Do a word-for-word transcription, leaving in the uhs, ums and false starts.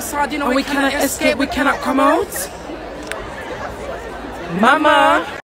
outside, you know, and we, we cannot cannot escape, we we cannot come out. Mama.